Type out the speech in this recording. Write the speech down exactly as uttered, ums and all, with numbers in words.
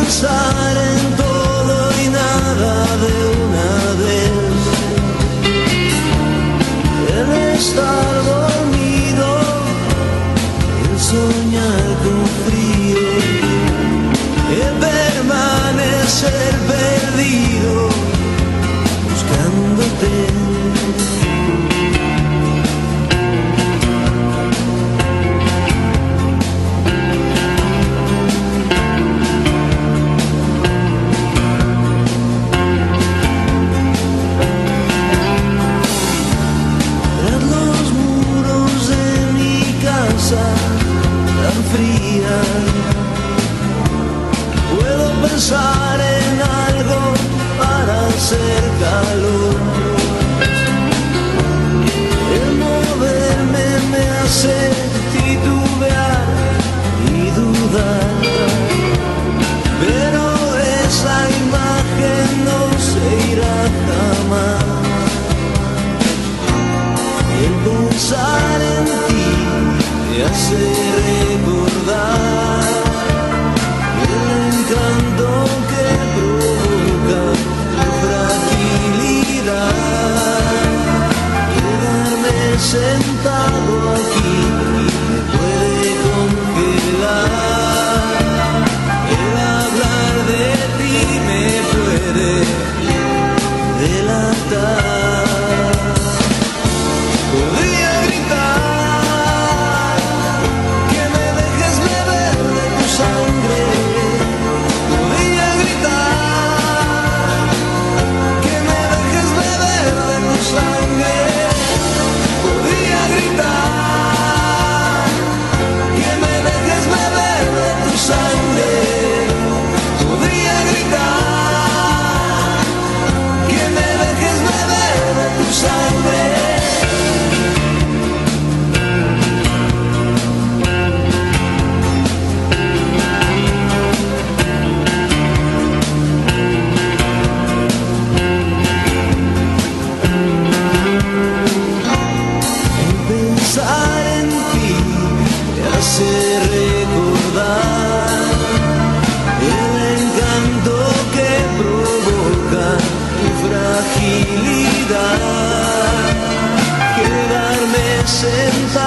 pensar en todo y nada de una vez, el estar dormido, el soñar con frío, el permanecer perdido buscándote. Tan fría, puedo pensar en algo para hacer calor. El moverme me hace titubear y dudar, pero esa imagen no se irá jamás. El pensar en ti me hace recordar el encanto que provoca tu fragilidad. Quedarme sentado aquí me puede congelar. El hablar de ti me puede delatar. Podría gritar recordar el encanto que provoca tu fragilidad. Quedarme sentado